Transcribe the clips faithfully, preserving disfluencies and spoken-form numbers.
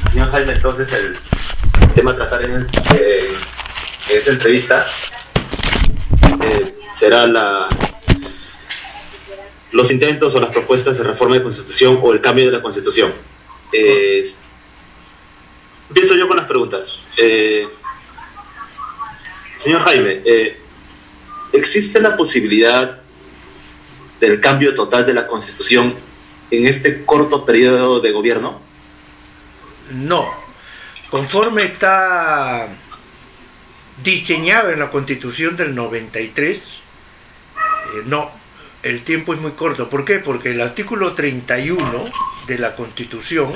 señor Jaime, entonces el tema a tratar en, eh, en esta entrevista eh, será la los intentos o las propuestas de reforma de Constitución o el cambio de la Constitución. Eh, empiezo yo con las preguntas. Eh, señor Jaime, eh, ¿existe la posibilidad del cambio total de la Constitución en este corto periodo de gobierno? No. Conforme está diseñado en la Constitución del noventa y tres, eh, no. El tiempo es muy corto. ¿Por qué? Porque el artículo treinta y uno de la Constitución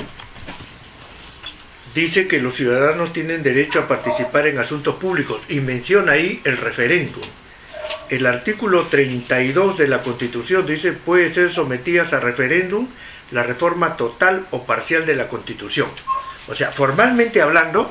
dice que los ciudadanos tienen derecho a participar en asuntos públicos y menciona ahí el referéndum. El artículo treinta y dos de la Constitución dice puede ser sometidas a referéndum la reforma total o parcial de la Constitución. O sea, formalmente hablando,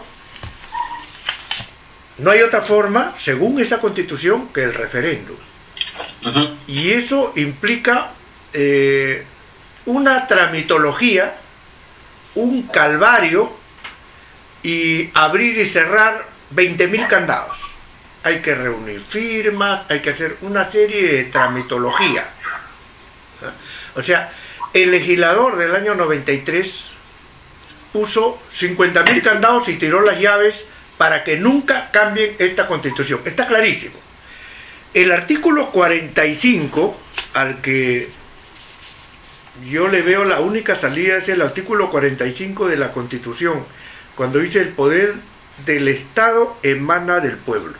no hay otra forma, según esa Constitución, que el referéndum. Uh-huh. Y eso implica eh, una tramitología, un calvario y abrir y cerrar veinte mil candados. Hay que reunir firmas, hay que hacer una serie de tramitología. O sea, el legislador del año noventa y tres puso cincuenta mil candados y tiró las llaves para que nunca cambien esta Constitución. Está clarísimo. El artículo cuarenta y cinco, al que yo le veo la única salida, es el artículo cuarenta y cinco de la Constitución, cuando dice el poder del Estado emana del pueblo.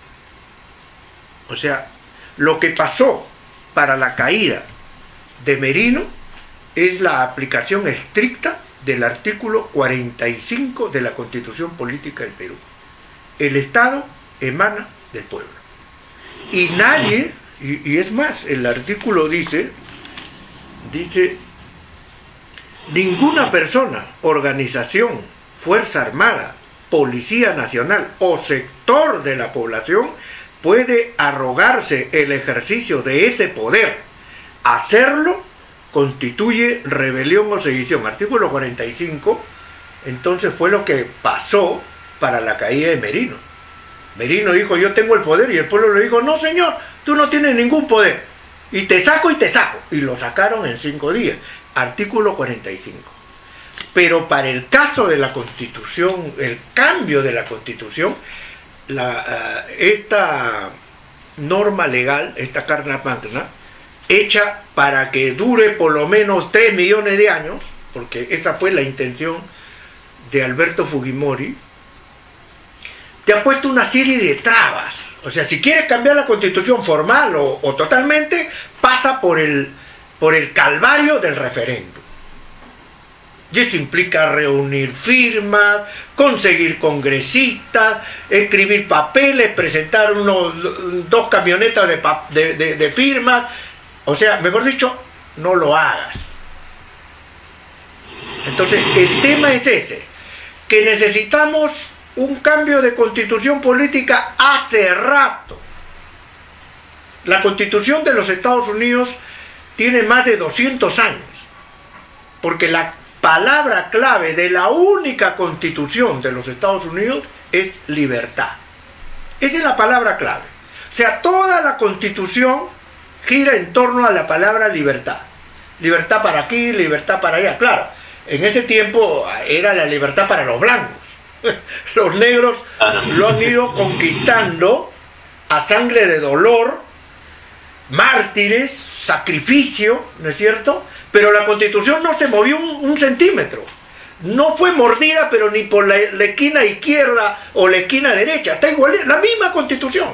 O sea, lo que pasó para la caída de Merino es la aplicación estricta del artículo cuarenta y cinco de la Constitución Política del Perú. El Estado emana del pueblo. Y nadie, y, y es más, el artículo dice, dice, ninguna persona, organización, Fuerza Armada, Policía Nacional o sector de la población puede arrogarse el ejercicio de ese poder. Hacerlo constituye rebelión o sedición. Artículo cuarenta y cinco, entonces fue lo que pasó para la caída de Merino. Merino dijo, yo tengo el poder, y el pueblo le dijo, no señor, tú no tienes ningún poder, y te saco y te saco, y lo sacaron en cinco días. Artículo cuarenta y cinco. Pero para el caso de la Constitución, el cambio de la Constitución, la, uh, esta norma legal, esta Carta Magna, hecha para que dure por lo menos tres millones de años, porque esa fue la intención de Alberto Fujimori, te ha puesto una serie de trabas. O sea, si quieres cambiar la Constitución formal o, o totalmente, pasa por el, por el calvario del referéndum. Y eso implica reunir firmas, conseguir congresistas, escribir papeles, presentar unos, dos camionetas de, de, de, de firmas. O sea, mejor dicho, no lo hagas. Entonces, el tema es ese, que necesitamos un cambio de constitución política hace rato. La Constitución de los Estados Unidos tiene más de doscientos años, porque la palabra clave de la única Constitución de los Estados Unidos es libertad. Esa es la palabra clave. O sea, toda la Constitución gira en torno a la palabra libertad. Libertad para aquí, libertad para allá. Claro, en ese tiempo era la libertad para los blancos. Los negros lo han ido conquistando a sangre de dolor, mártires, sacrificio, ¿no es cierto? Pero la Constitución no se movió un, un centímetro. No fue mordida, pero ni por la, la esquina izquierda o la esquina derecha. Está igual, la misma Constitución.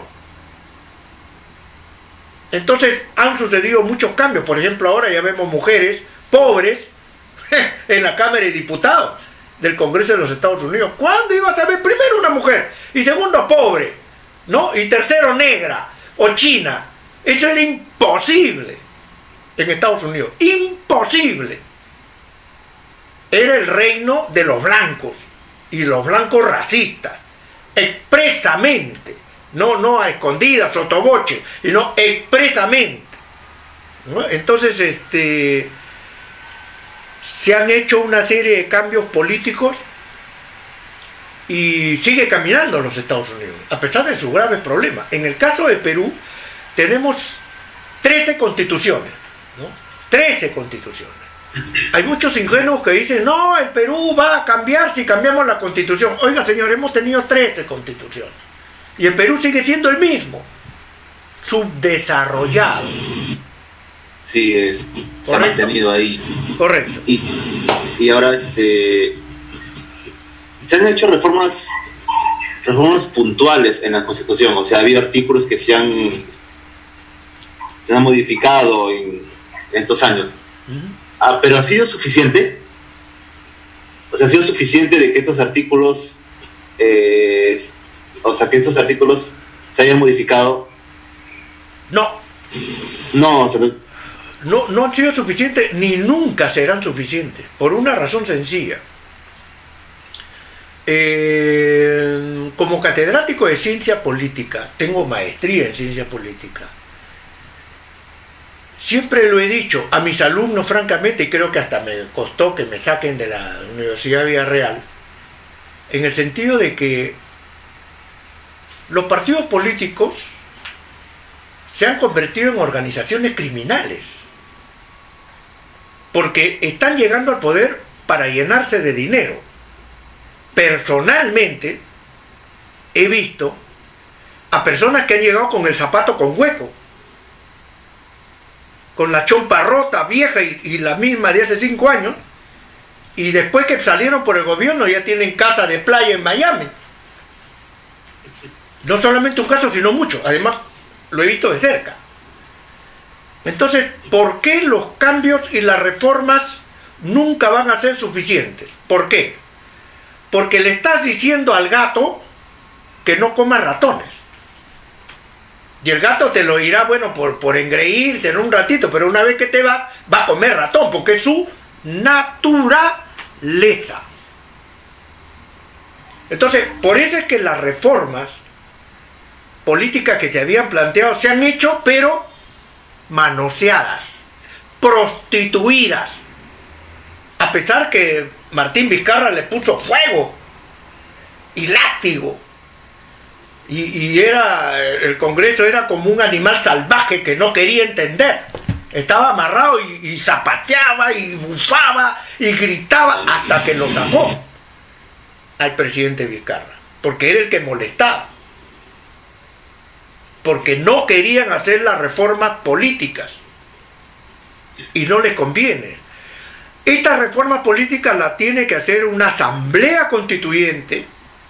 Entonces han sucedido muchos cambios. Por ejemplo, ahora ya vemos mujeres pobres en la Cámara de Diputados del Congreso de los Estados Unidos. ¿Cuándo ibas a ver primero una mujer? Y segundo, pobre, ¿no? Y tercero, negra o china. Eso era imposible en Estados Unidos. Imposible. Era el reino de los blancos, y los blancos racistas, expresamente, no, no a escondidas, sotoboche, sino expresamente, ¿no? Entonces, este... se han hecho una serie de cambios políticos y sigue caminando los Estados Unidos, a pesar de sus graves problemas. En el caso de Perú, tenemos trece constituciones, ¿no? trece constituciones. Hay muchos ingenuos que dicen, no, el Perú va a cambiar si cambiamos la constitución. Oiga, señor, hemos tenido trece constituciones. Y el Perú sigue siendo el mismo, subdesarrollado. Sí, es, se ha mantenido ahí. Correcto. Y, y ahora este, se han hecho reformas, reformas puntuales en la Constitución. O sea, ha habido artículos que se han, se han modificado en, en estos años. Uh-huh. Ah, pero ¿ha sido suficiente? O sea, ¿ha sido suficiente de que estos artículos, eh, o sea, que estos artículos se hayan modificado? No. No, o sea, no, no han sido suficientes ni nunca serán suficientes, por una razón sencilla. Eh, como catedrático de ciencia política, tengo maestría en ciencia política. Siempre lo he dicho a mis alumnos, francamente, y creo que hasta me costó que me saquen de la Universidad de Villarreal, en el sentido de que los partidos políticos se han convertido en organizaciones criminales, porque están llegando al poder para llenarse de dinero. Personalmente he visto a personas que han llegado con el zapato con hueco, con la chompa rota, vieja y, y la misma de hace cinco años, y después que salieron por el gobierno ya tienen casa de playa en Miami. No solamente un caso, sino muchos. Además, lo he visto de cerca. Entonces, ¿por qué los cambios y las reformas nunca van a ser suficientes? ¿Por qué? Porque le estás diciendo al gato que no coma ratones. Y el gato te lo irá, bueno, por, por engreírte en un ratito, pero una vez que te va, va a comer ratón, porque es su naturaleza. Entonces, por eso es que las reformas políticas que se habían planteado se han hecho, pero manoseadas, prostituidas. A pesar que Martín Vizcarra le puso fuego y látigo. Y, y era, el Congreso era como un animal salvaje que no quería entender. Estaba amarrado y, y zapateaba y bufaba y gritaba hasta que lo sacó al presidente Vizcarra, porque era el que molestaba, porque no querían hacer las reformas políticas y no les conviene. Estas reformas políticas las tiene que hacer una asamblea constituyente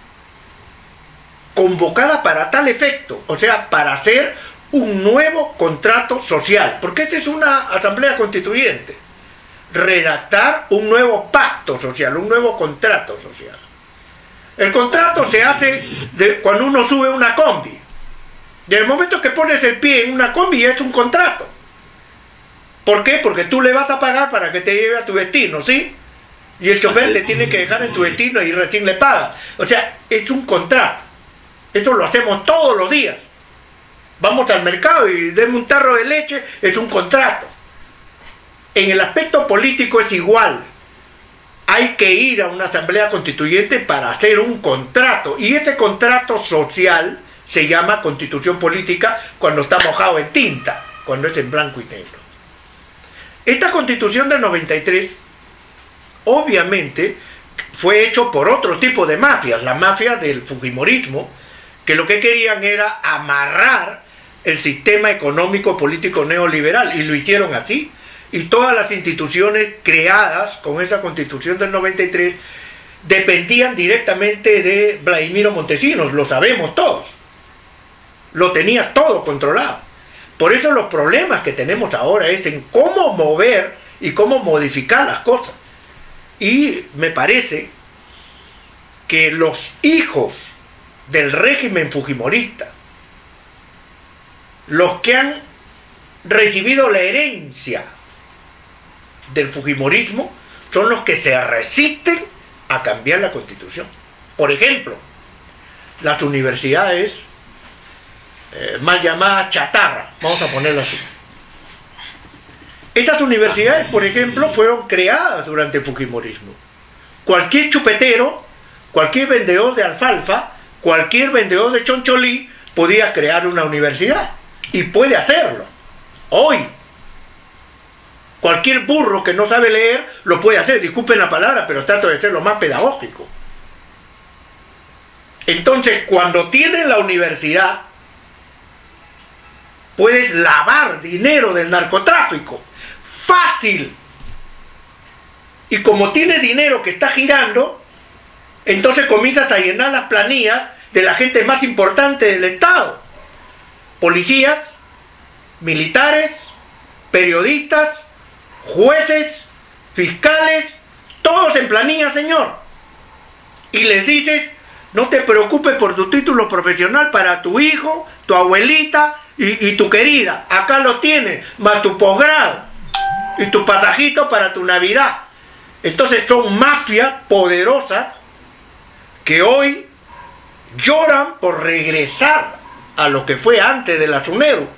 convocada para tal efecto, o sea, para hacer un nuevo contrato social, porque esa es una asamblea constituyente, redactar un nuevo pacto social, un nuevo contrato social. El contrato se hace de cuando uno sube una combi, y en el momento que pones el pie en una combi ya es un contrato. ¿Por qué? Porque tú le vas a pagar para que te lleve a tu destino, ¿sí? Y el chofer te tiene que dejar en tu destino y recién le paga. O sea, es un contrato. Eso lo hacemos todos los días. Vamos al mercado y denme un tarro de leche, es un contrato. En el aspecto político es igual. Hay que ir a una asamblea constituyente para hacer un contrato. Y ese contrato social se llama constitución política cuando está mojado en tinta, cuando es en blanco y negro. Esta constitución del noventa y tres, obviamente, fue hecho por otro tipo de mafias, la mafia del fujimorismo, que lo que querían era amarrar el sistema económico político neoliberal, y lo hicieron así. Y todas las instituciones creadas con esa constitución del noventa y tres dependían directamente de Vladimiro Montesinos, lo sabemos todos. Lo tenía todo controlado. Por eso los problemas que tenemos ahora es en cómo mover y cómo modificar las cosas. Y me parece que los hijos del régimen fujimorista, los que han recibido la herencia del fujimorismo, son los que se resisten a cambiar la constitución. Por ejemplo, las universidades eh, mal llamadas chatarra, vamos a ponerlo así. Estas universidades, por ejemplo, fueron creadas durante el fujimorismo. Cualquier chupetero, cualquier vendedor de alfalfa, cualquier vendedor de choncholí podía crear una universidad, y puede hacerlo hoy. Cualquier burro que no sabe leer lo puede hacer, disculpen la palabra, pero trato de ser lo más pedagógico. Entonces, cuando tienes la universidad, puedes lavar dinero del narcotráfico. ¡Fácil! Y como tienes dinero que está girando, entonces comienzas a llenar las planillas de la gente más importante del Estado. Policías, militares, periodistas, jueces, fiscales, todos en planilla, señor. Y les dices, no te preocupes por tu título profesional para tu hijo, tu abuelita y, y tu querida. Acá lo tienes, más tu posgrado y tu pasajito para tu Navidad. Entonces son mafias poderosas que hoy lloran por regresar a lo que fue antes de la SUNEDU.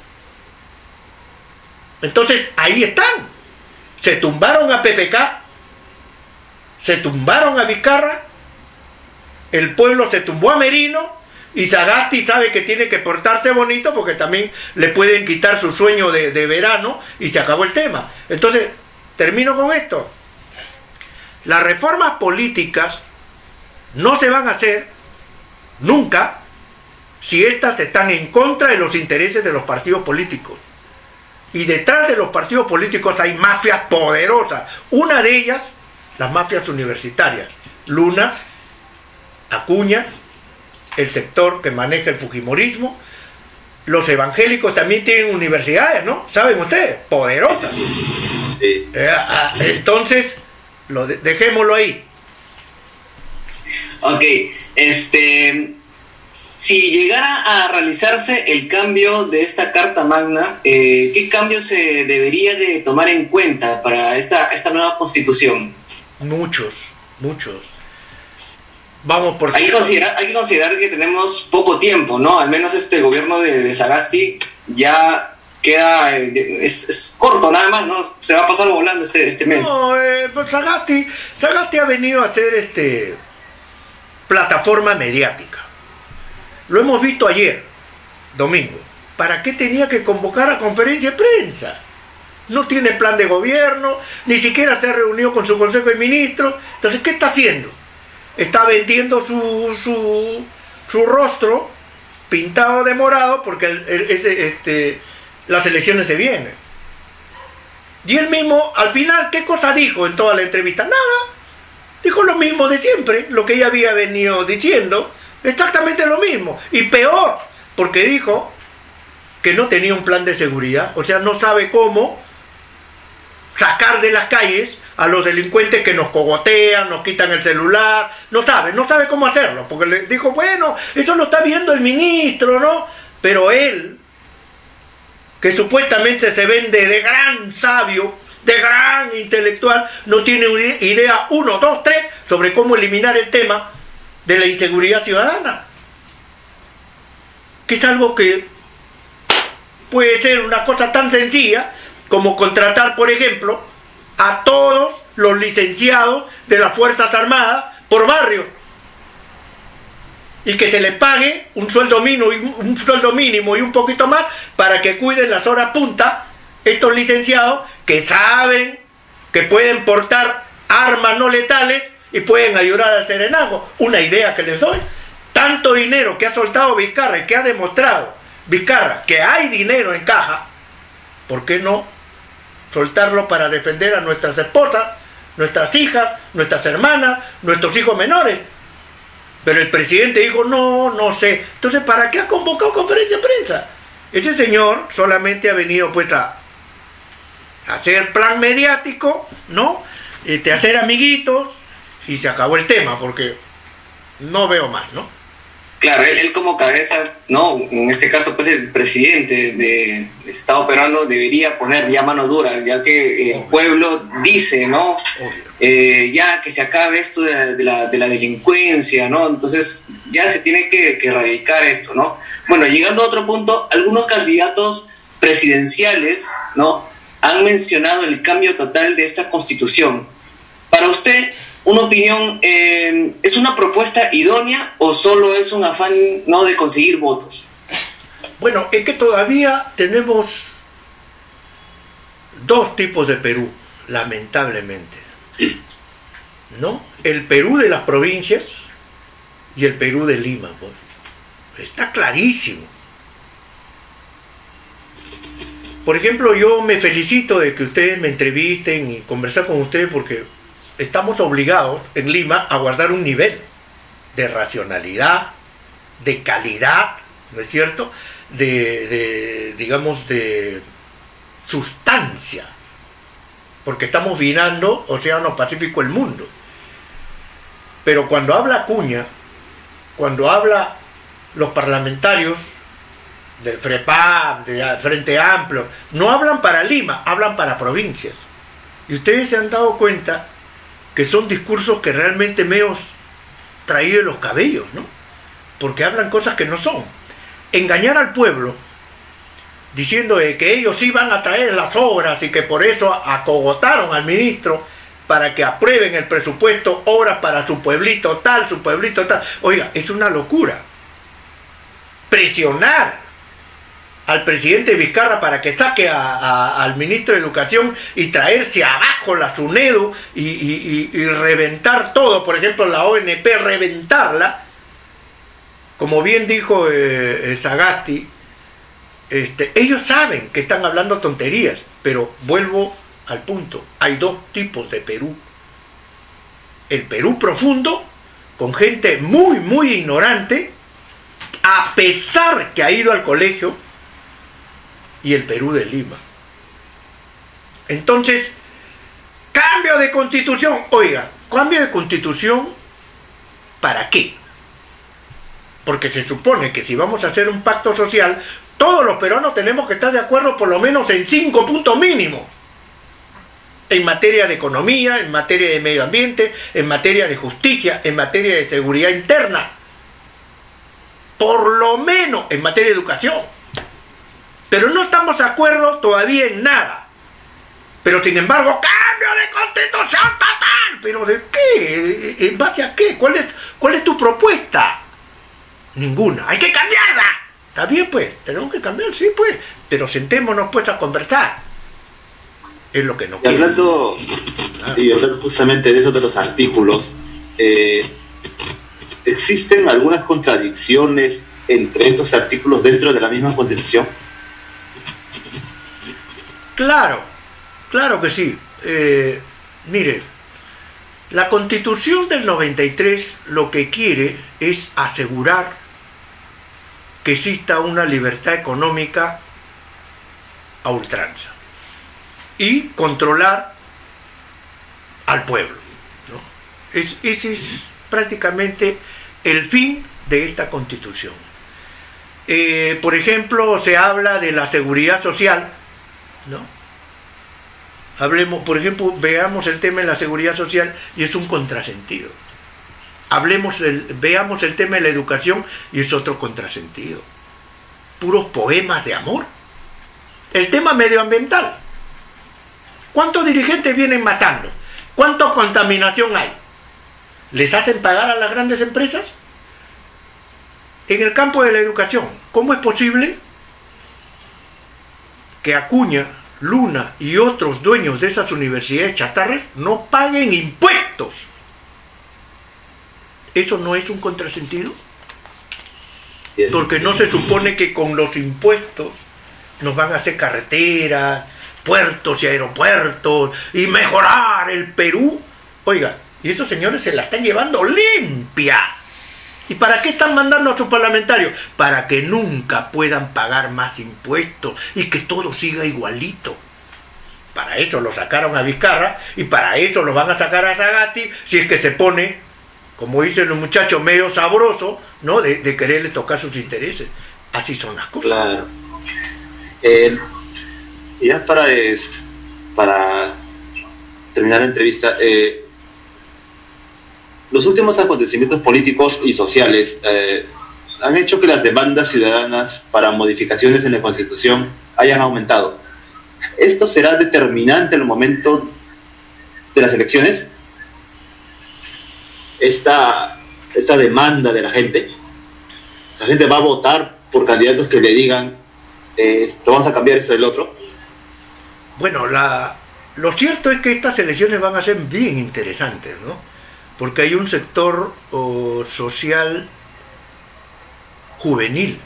Entonces ahí están. Se tumbaron a P P K, se tumbaron a Vizcarra, el pueblo se tumbó a Merino, y Sagasti sabe que tiene que portarse bonito porque también le pueden quitar su sueño de, de verano, y se acabó el tema. Entonces, termino con esto. Las reformas políticas no se van a hacer nunca si éstas están en contra de los intereses de los partidos políticos. Y detrás de los partidos políticos hay mafias poderosas. Una de ellas, las mafias universitarias. Luna, Acuña, el sector que maneja el fujimorismo. Los evangélicos también tienen universidades, ¿no? ¿Saben ustedes? Poderosas. Sí. Eh, entonces, lo de, dejémoslo ahí. Ok, este... si llegara a realizarse el cambio de esta Carta Magna, eh, ¿qué cambios se debería de tomar en cuenta para esta, esta nueva Constitución? Muchos, muchos. Vamos por... Hay que considerar, hay que considerar que tenemos poco tiempo, ¿no? Al menos este gobierno de, de Sagasti ya queda... Es, es corto nada más, ¿no? Se va a pasar volando este, este mes. No, eh, pues Sagasti, Sagasti ha venido a hacer este plataforma mediática. Lo hemos visto ayer, domingo. ¿Para qué tenía que convocar a conferencia de prensa? No tiene plan de gobierno, ni siquiera se ha reunido con su Consejo de Ministros. Entonces, ¿qué está haciendo? Está vendiendo su, su, su rostro pintado de morado porque el, el, ese, este, las elecciones se vienen. Y él mismo, al final, ¿qué cosa dijo en toda la entrevista? Nada. Dijo lo mismo de siempre, lo que ella había venido diciendo. Exactamente lo mismo, y peor, porque dijo que no tenía un plan de seguridad, o sea, no sabe cómo sacar de las calles a los delincuentes que nos cogotean, nos quitan el celular, no sabe, no sabe cómo hacerlo, porque le dijo, bueno, eso lo está viendo el ministro, ¿no? Pero él, que supuestamente se vende de gran sabio, de gran intelectual, no tiene idea, uno, dos, tres, sobre cómo eliminar el tema de la inseguridad ciudadana, que es algo que puede ser una cosa tan sencilla como contratar, por ejemplo, a todos los licenciados de las Fuerzas Armadas por barrio y que se les pague un sueldo mínimo y un sueldo mínimo y un poquito más para que cuiden las horas punta estos licenciados que saben que pueden portar armas no letales y pueden ayudar al serenazgo. Una idea que les doy. Tanto dinero que ha soltado Vizcarra y que ha demostrado Vizcarra que hay dinero en caja, ¿por qué no soltarlo para defender a nuestras esposas, nuestras hijas, nuestras hermanas, nuestros hijos menores? Pero el presidente dijo, no, no sé. Entonces, ¿para qué ha convocado conferencia de prensa? Ese señor solamente ha venido pues a, a hacer plan mediático, ¿no? Este, a hacer amiguitos, y se acabó el tema, porque no veo más, ¿no? Claro, él, él como cabeza, ¿no? En este caso, pues el presidente de, del Estado peruano debería poner ya mano dura, ya que el Obvio. pueblo dice, ¿no? Eh, ya que se acabe esto de la, de, la, de la delincuencia, ¿no? Entonces ya se tiene que, que erradicar esto, ¿no? Bueno, llegando a otro punto, algunos candidatos presidenciales, ¿no? Han mencionado el cambio total de esta Constitución. Para usted, una opinión, eh, ¿es una propuesta idónea o solo es un afán, no, de conseguir votos? Bueno, es que todavía tenemos dos tipos de Perú, lamentablemente, ¿no? El Perú de las provincias y el Perú de Lima, pues. Está clarísimo. Por ejemplo, yo me felicito de que ustedes me entrevisten y conversar con ustedes porque estamos obligados en Lima a guardar un nivel de racionalidad, de calidad, ¿no es cierto?, de, de digamos, de sustancia, porque estamos vinando Océano Pacífico el mundo. Pero cuando habla Acuña, cuando habla los parlamentarios del FREPAM, del Frente Amplio, no hablan para Lima, hablan para provincias. Y ustedes se han dado cuenta que son discursos que realmente me han traído los cabellos, ¿no? Porque hablan cosas que no son. Engañar al pueblo diciendo que ellos iban a traer las obras y que por eso acogotaron al ministro para que aprueben el presupuesto, obras para su pueblito tal, su pueblito tal. Oiga, es una locura. Presionar al presidente Vizcarra para que saque a, a, al ministro de Educación y traerse abajo la SUNEDU y, y, y, y reventar todo, por ejemplo la O N P, reventarla, como bien dijo eh, eh, Sagasti, este, ellos saben que están hablando tonterías, pero vuelvo al punto, hay dos tipos de Perú. El Perú profundo, con gente muy, muy ignorante, a pesar que ha ido al colegio, y el Perú de Lima. Entonces, cambio de constitución. Oiga, cambio de constitución, ¿para qué? Porque se supone que si vamos a hacer un pacto social, todos los peruanos tenemos que estar de acuerdo por lo menos en cinco puntos mínimos. En materia de economía, en materia de medio ambiente, en materia de justicia, en materia de seguridad interna. Por lo menos en materia de educación. Pero no estamos de acuerdo todavía en nada. Pero sin embargo, cambio de constitución total. ¿Pero de qué? ¿En base a qué? ¿Cuál es, cuál es tu propuesta? Ninguna. ¡Hay que cambiarla! Está bien, pues. Tenemos que cambiar, sí, pues. Pero sentémonos, pues, a conversar. Es lo que no quiero. Y hablando, claro. y hablando justamente de esos de los artículos, eh, ¿existen algunas contradicciones entre estos artículos dentro de la misma Constitución? Claro, claro que sí. Eh, mire, la Constitución del noventa y tres lo que quiere es asegurar que exista una libertad económica a ultranza y controlar al pueblo, ¿no? Es, ese es prácticamente el fin de esta Constitución. Eh, por ejemplo, se habla de la seguridad social, ¿no? Hablemos, por ejemplo, veamos el tema de la seguridad social y es un contrasentido. Hablemos, el, veamos el tema de la educación y es otro contrasentido. Puros poemas de amor. El tema medioambiental. ¿Cuántos dirigentes vienen matando? ¿Cuánta contaminación hay? ¿Les hacen pagar a las grandes empresas? En el campo de la educación, ¿cómo es posible que Acuña, Luna y otros dueños de esas universidades chatarras no paguen impuestos? ¿Eso no es un contrasentido? Sí, porque no se supone que con los impuestos nos van a hacer carreteras, puertos y aeropuertos y mejorar el Perú. Oiga, y esos señores se la están llevando limpia. ¿Y para qué están mandando a sus parlamentarios? Para que nunca puedan pagar más impuestos y que todo siga igualito. Para eso lo sacaron a Vizcarra y para eso lo van a sacar a Sagasti si es que se pone, como dicen los muchachos, medio sabroso, ¿no? De, de quererle tocar sus intereses. Así son las cosas. Claro. Eh, ya para, es, para terminar la entrevista, eh, los últimos acontecimientos políticos y sociales eh, han hecho que las demandas ciudadanas para modificaciones en la Constitución hayan aumentado. ¿Esto será determinante en el momento de las elecciones? esta, esta demanda de la gente. La gente va a votar por candidatos que le digan, eh, esto, vamos a cambiar esto y el otro. Bueno, la, lo cierto es que estas elecciones van a ser bien interesantes, ¿no? Porque hay un sector oh, social juvenil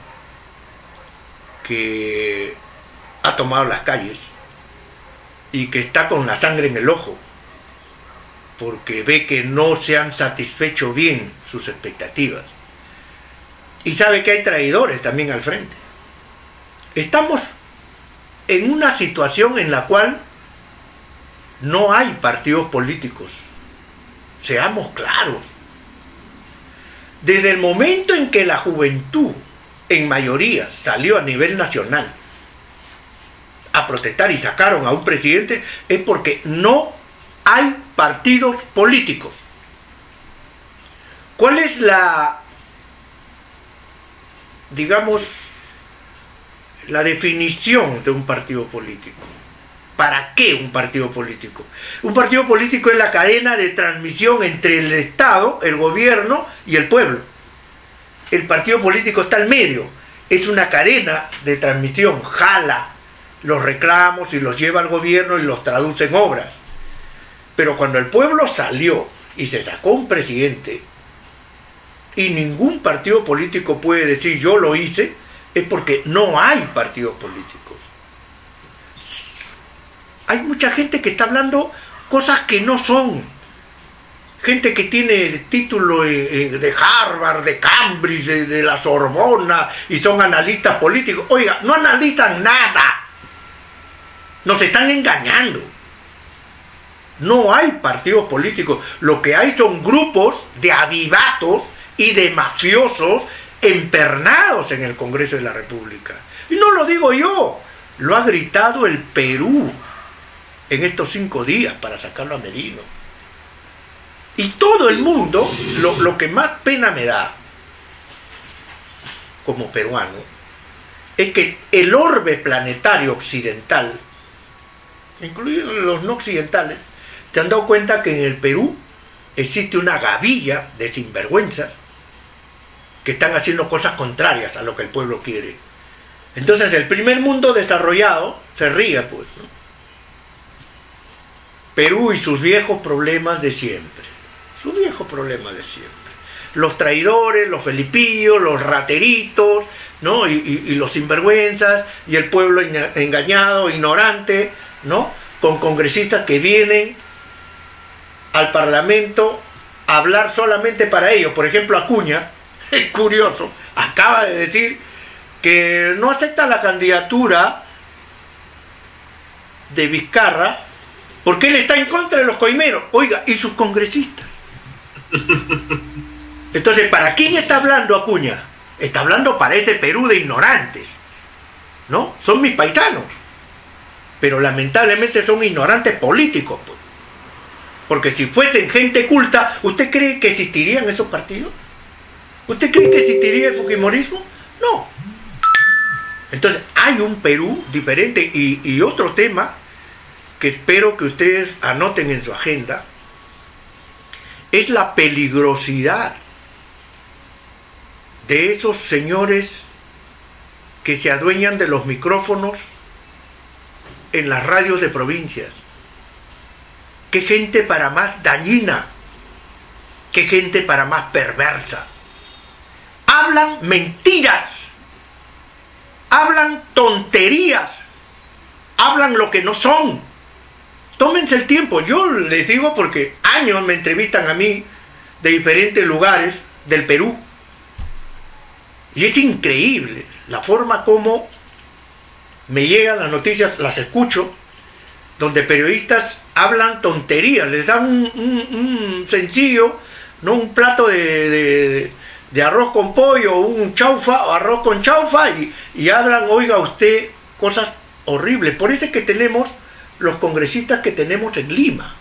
que ha tomado las calles y que está con la sangre en el ojo porque ve que no se han satisfecho bien sus expectativas y sabe que hay traidores también al frente. Estamos en una situación en la cual no hay partidos políticos, seamos claros. Desde el momento en que la juventud en mayoría salió a nivel nacional a protestar y sacaron a un presidente, es porque no hay partidos políticos. ¿Cuál es la, digamos, la definición de un partido político? ¿Para qué un partido político? Un partido político es la cadena de transmisión entre el Estado, el gobierno y el pueblo. El partido político está al medio, es una cadena de transmisión, jala los reclamos y los lleva al gobierno y los traduce en obras. Pero cuando el pueblo salió y se sacó un presidente y ningún partido político puede decir yo lo hice, es porque no hay partidos políticos. Hay mucha gente que está hablando cosas que no son. Gente que tiene título de Harvard, de Cambridge, de, de la Sorbona y son analistas políticos. Oiga, no analizan nada. Nos están engañando. No hay partidos políticos. Lo que hay son grupos de avivatos y de mafiosos empernados en el Congreso de la República. Y no lo digo yo, lo ha gritado el Perú en estos cinco días para sacarlo a Merino. Y todo el mundo, lo, lo que más pena me da como peruano, es que el orbe planetario occidental, incluidos los no occidentales, te han dado cuenta que en el Perú existe una gavilla de sinvergüenzas que están haciendo cosas contrarias a lo que el pueblo quiere. Entonces el primer mundo desarrollado se ríe, pues, ¿no? Perú y sus viejos problemas de siempre. Sus viejos problemas de siempre. Los traidores, los felipillos, los rateritos, ¿no? Y, y, y los sinvergüenzas, y el pueblo engañado, ignorante, ¿no? Con congresistas que vienen al Parlamento a hablar solamente para ellos. Por ejemplo, Acuña, es curioso, acaba de decir que no acepta la candidatura de Vizcarra porque él está en contra de los coimeros. Oiga, ¿y sus congresistas? Entonces, ¿para quién está hablando Acuña? Está hablando para ese Perú de ignorantes, ¿no? Son mis paisanos, pero lamentablemente son ignorantes políticos, pues. Porque si fuesen gente culta, ¿usted cree que existirían esos partidos? ¿Usted cree que existiría el fujimorismo? No. Entonces, hay un Perú diferente. Y, y otro tema que espero que ustedes anoten en su agenda es la peligrosidad de esos señores que se adueñan de los micrófonos en las radios de provincias. Qué gente para más dañina, qué gente para más perversa. Hablan mentiras, hablan tonterías, hablan lo que no son. Tómense el tiempo. Yo les digo porque años me entrevistan a mí de diferentes lugares del Perú. Y es increíble la forma como me llegan las noticias, las escucho, donde periodistas hablan tonterías, les dan un, un, un sencillo, no un plato de, de, de arroz con pollo, un chaufa o arroz con chaufa, y, y hablan, oiga usted, cosas horribles. Por eso es que tenemos los congresistas que tenemos en Lima.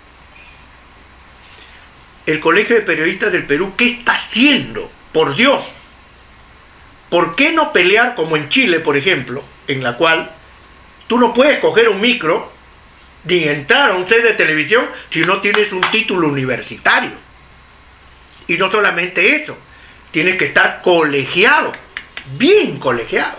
El Colegio de Periodistas del Perú, ¿qué está haciendo? Por Dios. ¿Por qué no pelear como en Chile, por ejemplo, en la cual tú no puedes coger un micro ni entrar a un set de televisión si no tienes un título universitario? Y no solamente eso, tienes que estar colegiado, bien colegiado.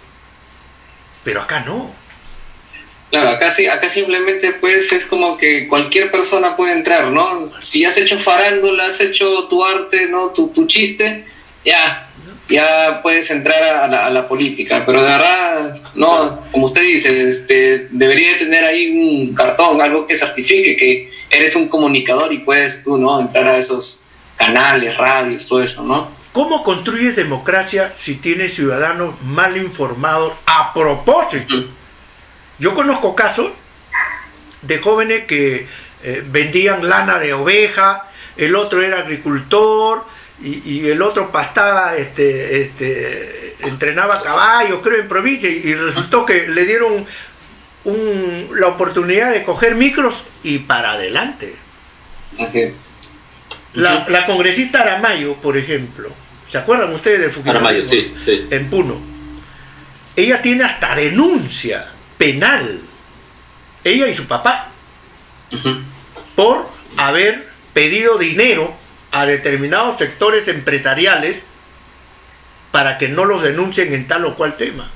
Pero acá no. Claro, acá sí, acá simplemente pues es como que cualquier persona puede entrar, ¿no? Si has hecho farándula, has hecho tu arte, ¿no? Tu, tu chiste, ya, ya puedes entrar a la, a la política. Pero de verdad, no, como usted dice, este, debería tener ahí un cartón, algo que certifique que eres un comunicador y puedes tú, ¿no? Entrar a esos canales, radios, todo eso, ¿no? ¿Cómo construyes democracia si tienes ciudadanos mal informados a propósito? Mm. Yo conozco casos de jóvenes que eh, vendían lana de oveja, el otro era agricultor y, y el otro pastaba, este, este, entrenaba caballos, creo, en provincia, y, y resultó que le dieron un, la oportunidad de coger micros y para adelante. Así. La, la congresista Aramayo, por ejemplo, ¿se acuerdan ustedes de Fujimori? Aramayo, sí, sí. En Puno. Ella tiene hasta denuncia penal, ella y su papá, uh-huh. por haber pedido dinero a determinados sectores empresariales para que no los denuncien en tal o cual tema.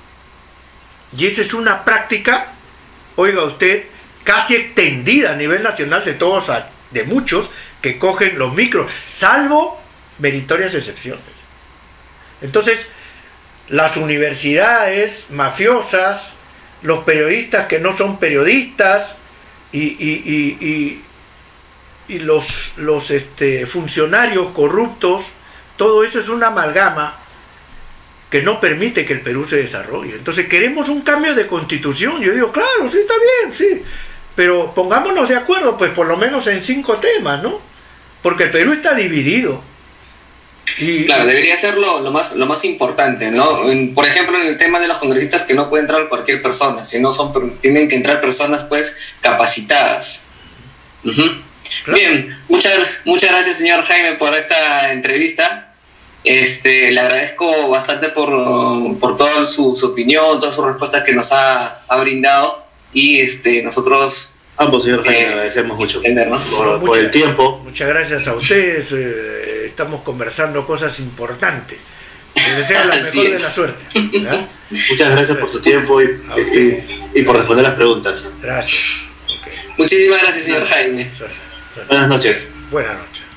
Y esa es una práctica, oiga usted, casi extendida a nivel nacional de todos, de muchos que cogen los micros, salvo meritorias excepciones. Entonces, las universidades mafiosas, los periodistas que no son periodistas y, y, y, y, y los, los este, funcionarios corruptos, todo eso es una amalgama que no permite que el Perú se desarrolle. Entonces queremos un cambio de constitución. Yo digo, claro, sí, está bien, sí, pero pongámonos de acuerdo, pues por lo menos en cinco temas, ¿no? Porque el Perú está dividido. Y, claro, debería ser lo, lo, más, lo más importante, ¿no? En, por ejemplo, en el tema de los congresistas, que no puede entrar cualquier persona, sino son, tienen que entrar personas pues capacitadas. Uh-huh. Claro. Bien, muchas, muchas gracias, señor Jaime, por esta entrevista. Este, le agradezco bastante por, por toda su, su opinión, todas sus respuestas que nos ha, ha brindado, y este, nosotros... Ambos, señor Jaime, eh, agradecemos mucho entender, ¿no? por, muchas, por el tiempo. Muchas gracias a ustedes. Eh, estamos conversando cosas importantes. Les deseo la mejor de la suerte. ¿Verdad? Muchas gracias por su tiempo y, y, y por responder las preguntas. Gracias. Okay. Muchísimas gracias, señor Jaime. Buenas noches. Buenas noches.